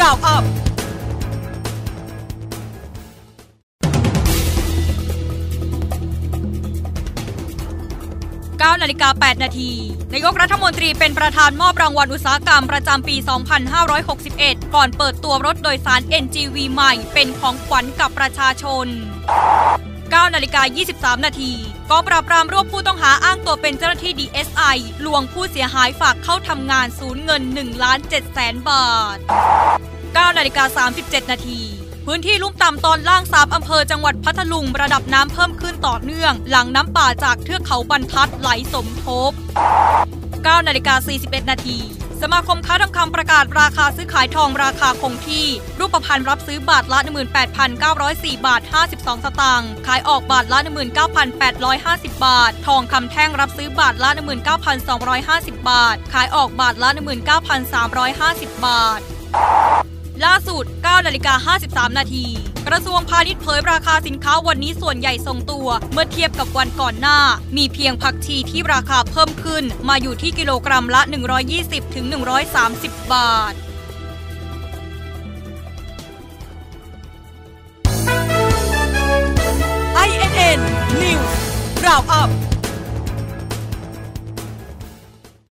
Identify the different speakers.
Speaker 1: Roundup 9 นาฬิกา 8 นาทีนายกรัฐมนตรีเป็นประธานมอบรางวัลอุตสาหกรรมประจำปี 2561 ก่อนเปิดตัวรถโดยสาร NGV ใหม่เป็นของขวัญกับประชาชน 9 นาฬิกา 23 นาทีกองปราบปรามรวบผู้ต้องหาอ้างตัวเป็นเจ้าหน้าที่ DSI ลวงผู้เสียหายฝากเข้าทำงานสูญเงิน 1,700,000 บาท 9 นาฬิกา 37 นาทีพื้นที่ลุ่มต่ำตอนล่าง3อำเภอจังหวัดพัทลุงระดับน้ำเพิ่มขึ้นต่อเนื่องหลังน้ำป่าจากเทือกเขาบรรทัดไหลสมทบ 9 นาฬิกา 41 นาทีสมาคมค้าทองคำประกาศราคาซื้อขายทองราคาคงที่รูปพรรณรับซื้อบาทละ 18,904 บาท 52 สตางค์ขายออกบาทละ 19,850 บาททองคำแท่งรับซื้อบาทละ 19,250 บาทขายออกบาทละ 19,350 บาทล่าสุด 9 นาฬิกา 53 นาทีกระทรวงพาณิชย์เผยราคาสินค้าวันนี้ส่วนใหญ่ทรงตัวเมื่อเทียบกับวันก่อนหน้ามีเพียงผักชีที่ราคาเพิ่มขึ้นมาอยู่ที่กิโลกรัมละ 120-130 บาท INN News Roundup